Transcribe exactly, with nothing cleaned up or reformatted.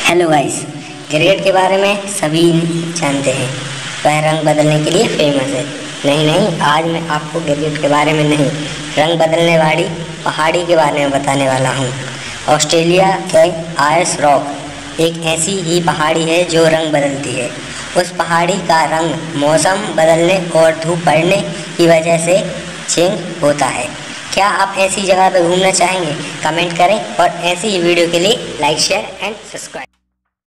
Hello guys, grade के बारे में सभी जानते हैं। वह रंग बदलने के लिए फेमस है। नहीं नहीं, आज मैं आपको ग्रेड के बारे में नहीं, रंग बदलने वाली पहाड़ी के बारे में बताने वाला हूँ। ऑस्ट्रेलिया के आइस रॉक एक ऐसी ही पहाड़ी है जो रंग बदलती है। उस पहाड़ी का रंग मौसम बदलने और धूप पड़ने की वजह से चेंज होता है। क्या आप ऐसी जगह पर घूमना चाहेंगे? कमेंट करें और ऐसी ही वीडियो के लिए लाइक शेयर एंड सब्सक्राइब।